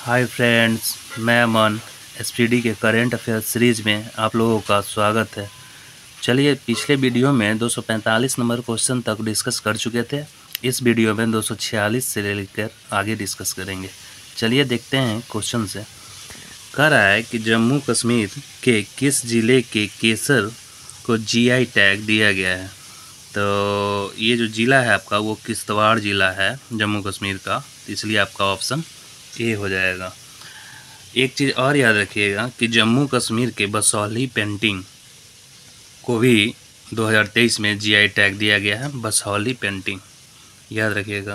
हाय friends, मैं Aman SPD के current affair series में आप लोगों का स्वागत है। चलिए, पिछले वीडियो में 245 नंबर क्वेश्चन तक डिस्कस कर चुके थे। इस वीडियो में 246 से लेकर आगे डिस्कस करेंगे। चलिए देखते हैं क्वेश्चन से। कह रहा है कि जम्मू कश्मीर के किस ज़िले के केसर को जीआई टैग दिया गया है। तो ये जो ज़िला है आपका वो किश्तवाड़ ज़िला है जम्मू कश्मीर का, इसलिए आपका ऑप्शन ए हो जाएगा। एक चीज़ और याद रखिएगा कि जम्मू कश्मीर के बसौली पेंटिंग को भी 2023 में जीआई टैग दिया गया है। बसौली पेंटिंग याद रखिएगा,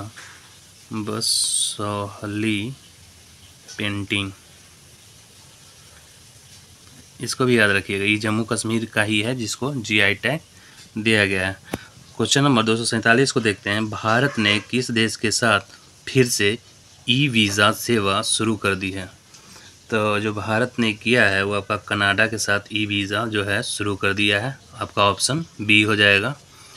बसौली पेंटिंग, इसको भी याद रखिएगा। ये जम्मू कश्मीर का ही है जिसको जीआई टैग दिया गया है। क्वेश्चन नंबर 247 को देखते हैं। भारत ने किस देश के साथ फिर से ई वीज़ा सेवा शुरू कर दी है। तो जो भारत ने किया है वो आपका कनाडा के साथ ई वीज़ा जो है शुरू कर दिया है। आपका ऑप्शन बी हो जाएगा।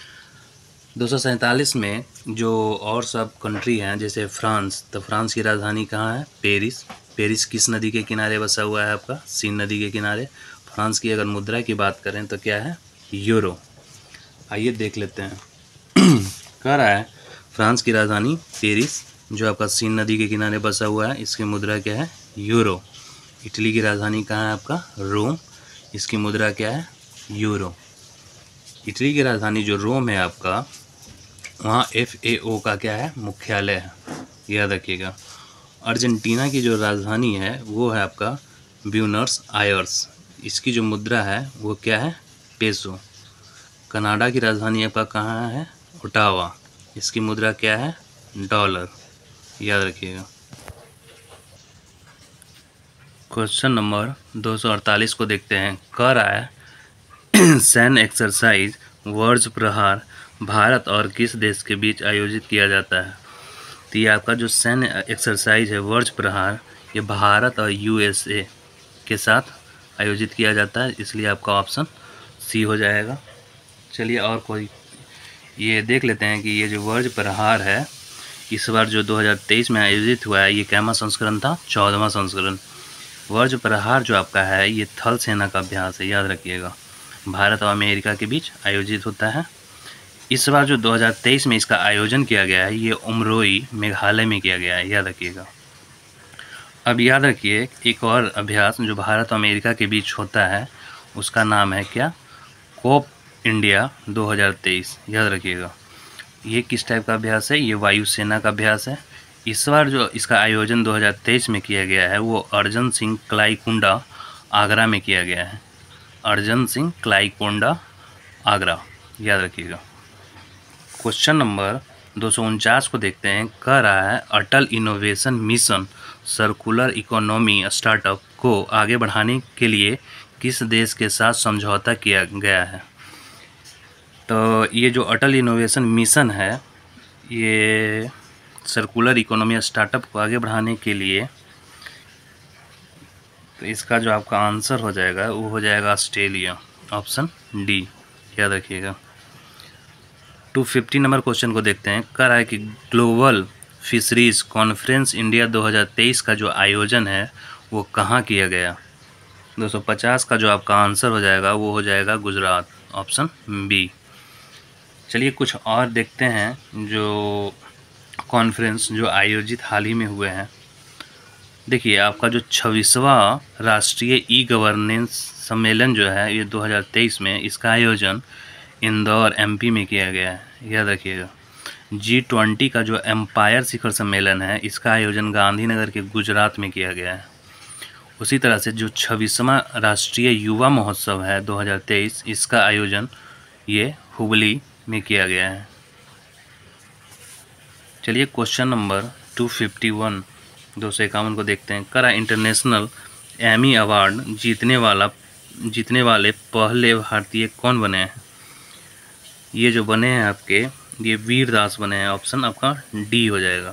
247 में जो और सब कंट्री हैं जैसे फ्रांस, तो फ्रांस की राजधानी कहाँ है? पेरिस। पेरिस किस नदी के किनारे बसा हुआ है? आपका सीन नदी के किनारे। फ्रांस की अगर मुद्रा की बात करें तो क्या है? यूरो। आइए देख लेते हैं। कह रहा है फ्रांस की राजधानी पेरिस जो आपका सीन नदी के किनारे बसा हुआ है, इसकी मुद्रा क्या है? यूरो। इटली की राजधानी कहाँ है? आपका रोम, इसकी मुद्रा क्या है? यूरो। इटली की राजधानी जो रोम है आपका, वहाँ FAO का क्या है? मुख्यालय है, याद रखिएगा। अर्जेंटीना की जो राजधानी है वो है आपका ब्यूनस आयर्स, इसकी जो मुद्रा है वो क्या है? पेसो। कनाडा की राजधानी आपका कहाँ है? ओटावा, इसकी मुद्रा क्या है? डॉलर, याद रखिएगा। क्वेश्चन नंबर 248 को देखते हैं। कह रहा है सैन्य एक्सरसाइज वर्ज प्रहार भारत और किस देश के बीच आयोजित किया जाता है। तो ये आपका जो सैन्य एक्सरसाइज है वर्ज प्रहार, ये भारत और USA के साथ आयोजित किया जाता है, इसलिए आपका ऑप्शन सी हो जाएगा। चलिए और कोई ये देख लेते हैं कि ये जो वर्ज प्रहार है इस बार जो 2023 में आयोजित हुआ है, ये कैमा संस्करण था? 14वां संस्करण। वर्ज प्रहार जो आपका है ये थल सेना का अभ्यास है, याद रखिएगा। भारत और अमेरिका के बीच आयोजित होता है। इस बार जो 2023 में इसका आयोजन किया गया है ये उमरोई मेघालय में किया गया है, याद रखिएगा। अब याद रखिए एक और अभ्यास जो भारत और अमेरिका के बीच होता है उसका नाम है क्या? कोप इंडिया 2023, याद रखिएगा। ये किस टाइप का अभ्यास है? ये वायुसेना का अभ्यास है। इस बार जो इसका आयोजन 2023 में किया गया है वो अर्जन सिंह क्लाईकुंडा आगरा में किया गया है। अर्जन सिंह क्लाईकुंडा आगरा, याद रखिएगा। क्वेश्चन नंबर 249 को देखते हैं। कह रहा है Atal innovation mission circular economy startup को आगे बढ़ाने के लिए किस देश के साथ समझौता किया गया है। तो ये जो अटल इनोवेशन मिशन है ये सर्कुलर इकोनॉमी स्टार्टअप को आगे बढ़ाने के लिए, तो इसका जो आपका आंसर हो जाएगा वो हो जाएगा ऑस्ट्रेलिया, ऑप्शन डी, याद रखिएगा। 250 नंबर क्वेश्चन को देखते हैं। कह रहा है कि ग्लोबल फिशरीज कॉन्फ्रेंस इंडिया 2023 का जो आयोजन है वो कहाँ किया गया। 250 का जो आपका आंसर हो जाएगा वो हो जाएगा गुजरात, ऑप्शन बी। चलिए कुछ और देखते हैं जो कॉन्फ्रेंस जो आयोजित हाल ही में हुए हैं। देखिए आपका जो 26वां राष्ट्रीय ई गवर्नेंस सम्मेलन जो है ये 2023 में, इसका आयोजन इंदौर MP में किया गया है, याद रखिएगा। G20 का जो एम्पायर शिखर सम्मेलन है इसका आयोजन गांधीनगर के गुजरात में किया गया है। उसी तरह से जो 26वां राष्ट्रीय युवा महोत्सव है 2023, इसका आयोजन ये हुबली में किया गया है। चलिए क्वेश्चन नंबर 251 251 को देखते हैं। करा इंटरनेशनल एमी अवार्ड जीतने वाले पहले भारतीय कौन बने हैं। ये जो बने हैं आपके ये वीर दास बने हैं, ऑप्शन आपका डी हो जाएगा।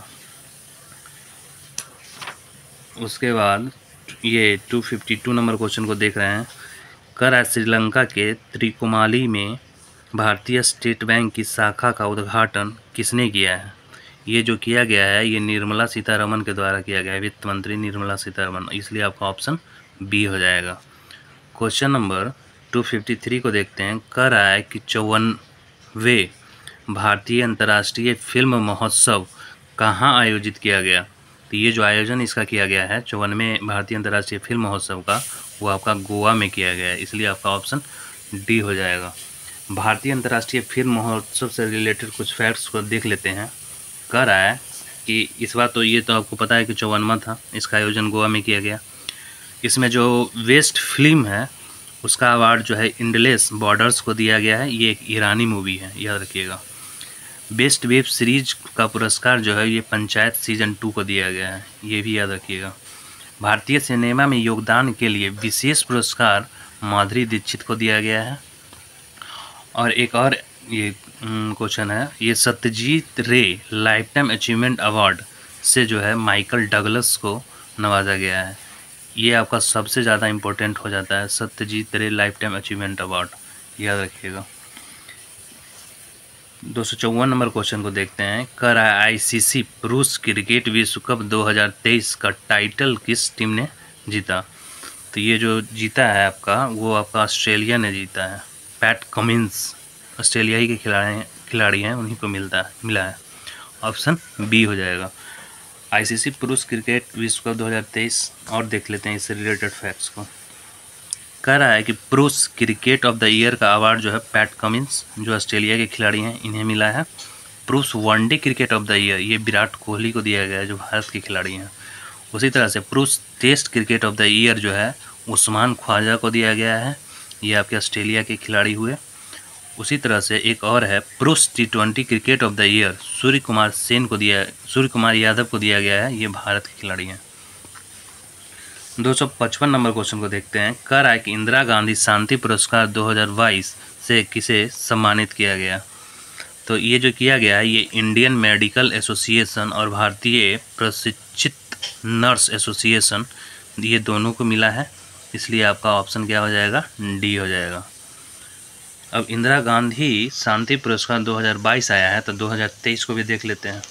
उसके बाद ये 252 नंबर क्वेश्चन को देख रहे हैं। कर श्रीलंका के त्रिकोमाली में भारतीय स्टेट बैंक की शाखा का उद्घाटन किसने किया है। ये जो किया गया है ये निर्मला सीतारमण के द्वारा किया गया है, वित्त मंत्री निर्मला सीतारमण, इसलिए आपका ऑप्शन बी हो जाएगा। क्वेश्चन नंबर 253 को देखते हैं। कह रहा है कि 54वें भारतीय अंतर्राष्ट्रीय फिल्म महोत्सव कहाँ आयोजित किया गया। तो ये जो आयोजन इसका किया गया है 54वें भारतीय अंतर्राष्ट्रीय फिल्म महोत्सव का, वो आपका गोवा में किया गया है, इसलिए आपका ऑप्शन डी हो जाएगा। भारतीय अंतर्राष्ट्रीय फिल्म महोत्सव से रिलेटेड कुछ फैक्ट्स को देख लेते हैं। कह रहा है कि इस बार तो ये तो आपको पता है कि 54वां था, इसका आयोजन गोवा में किया गया। इसमें जो बेस्ट फिल्म है उसका अवार्ड जो है इंडलेस बॉर्डर्स को दिया गया है, ये एक ईरानी मूवी है, याद रखिएगा। बेस्ट वेब सीरीज का पुरस्कार जो है ये पंचायत सीजन 2 को दिया गया है, ये भी याद रखिएगा। भारतीय सिनेमा में योगदान के लिए विशेष पुरस्कार माधुरी दीक्षित को दिया गया है। और एक और ये क्वेश्चन है, ये सत्यजीत रे लाइफ टाइम अचीवमेंट अवार्ड से जो है माइकल डगलस को नवाजा गया है। ये आपका सबसे ज़्यादा इम्पोर्टेंट हो जाता है, सत्यजीत रे लाइफ टाइम अचीवमेंट अवार्ड, याद रखिएगा। 254 नंबर क्वेश्चन को देखते हैं। कह रहा है आईसीसी पुरुष क्रिकेट विश्व कप 2023 का टाइटल किस टीम ने जीता। तो ये जो जीता है आपका, वो आपका ऑस्ट्रेलिया ने जीता है। पैट कमिंस ऑस्ट्रेलियाई के खिलाड़ी हैं, उन्हीं को मिला है। ऑप्शन बी हो जाएगा। आईसीसी पुरुष क्रिकेट विश्व कप 2023 और देख लेते हैं इससे रिलेटेड फैक्ट्स को। कह रहा है कि पुरुष क्रिकेट ऑफ द ईयर का अवार्ड जो है पैट कमिंस जो ऑस्ट्रेलिया के खिलाड़ी हैं इन्हें मिला है। पुरुष one day cricket of the year ये विराट कोहली को दिया गया है जो भारत के खिलाड़ी हैं। उसी तरह से पुरुष test cricket of the year जो है उस्मान ख्वाजा को दिया गया है, ये आपके ऑस्ट्रेलिया के खिलाड़ी हुए। उसी तरह से एक और है पुरुष T20 cricket of the year Surya Kumar Yadav को दिया गया है, ये भारत के खिलाड़ी हैं। 255 नंबर क्वेश्चन को देखते हैं। कह रहा है कि इंदिरा गांधी शांति पुरस्कार 2022 से किसे सम्मानित किया गया। तो ये जो किया गया है ये इंडियन मेडिकल एसोसिएशन और भारतीय प्रशिक्षित नर्स एसोसिएशन, ये दोनों को मिला है, इसलिए आपका ऑप्शन क्या हो जाएगा, डी हो जाएगा। अब इंदिरा गांधी शांति पुरस्कार 2022 आया है, तो 2023 को भी देख लेते हैं।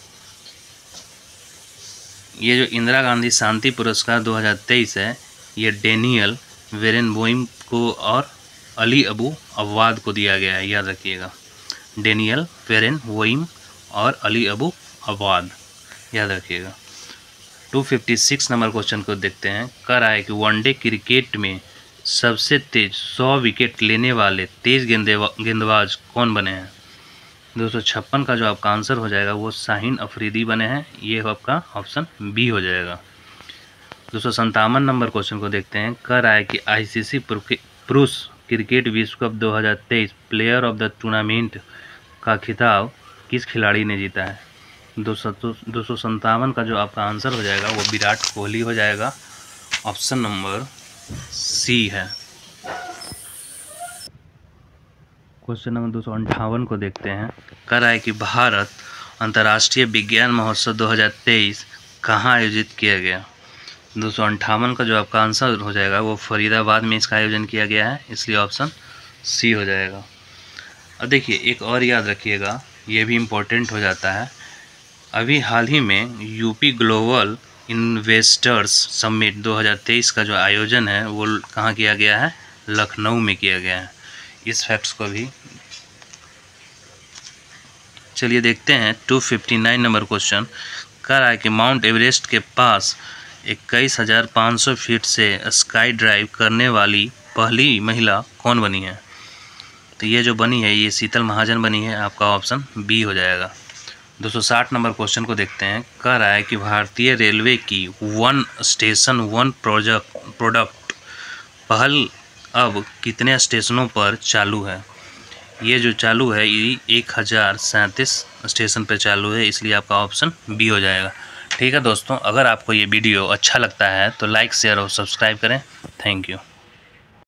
ये जो इंदिरा गांधी शांति पुरस्कार 2023 है ये डेनियल वेरेनबोइम को और अली अबू अवाद को दिया गया है, याद रखिएगा। डेनियल वेरेनबोइम और अली अबू अवाद, याद रखिएगा। 256 नंबर क्वेश्चन को देखते हैं। कह रहा है कि वनडे क्रिकेट में सबसे तेज 100 विकेट लेने वाले तेज गेंदबाज कौन बने हैं। 256 का जो आपका आंसर हो जाएगा वो शाहीन अफरीदी बने हैं, ये आपका ऑप्शन बी हो जाएगा। 257 नंबर क्वेश्चन को देखते हैं। कह रहा है कि आईसीसी पुरुष क्रिकेट विश्व cup 2023 player of the tournament का खिताब किस खिलाड़ी ने जीता है। 257 का जो आपका आंसर हो जाएगा वो विराट कोहली हो जाएगा, ऑप्शन नंबर सी है। क्वेश्चन नंबर 258 को देखते हैं। कह रहा है कि भारत अंतर्राष्ट्रीय विज्ञान महोत्सव 2023 कहाँ आयोजित किया गया। 258 का जो आपका आंसर हो जाएगा वो फरीदाबाद में इसका आयोजन किया गया है, इसलिए ऑप्शन सी हो जाएगा। अब देखिए एक और याद रखिएगा, ये भी इम्पोर्टेंट हो जाता है। अभी हाल ही में यूपी ग्लोबल इन्वेस्टर्स समिट 2023 का जो आयोजन है वो कहाँ किया गया है, लखनऊ में किया गया है। इस फैक्ट्स को भी चलिए देखते हैं। 259 नंबर क्वेश्चन कह रहा है कि माउंट एवरेस्ट के पास 21,500 फीट से स्काई ड्राइव करने वाली पहली महिला कौन बनी है। तो ये जो बनी है ये शीतल महाजन बनी है, आपका ऑप्शन बी हो जाएगा। 260 नंबर क्वेश्चन को देखते हैं। कह रहा है कि भारतीय रेलवे की वन स्टेशन वन प्रोडक्ट पहल अब कितने स्टेशनों पर चालू है। ये जो चालू है ये 1037 स्टेशन पर चालू है, इसलिए आपका ऑप्शन बी हो जाएगा। ठीक है दोस्तों, अगर आपको ये वीडियो अच्छा लगता है तो लाइक शेयर और सब्सक्राइब करें। Thank you.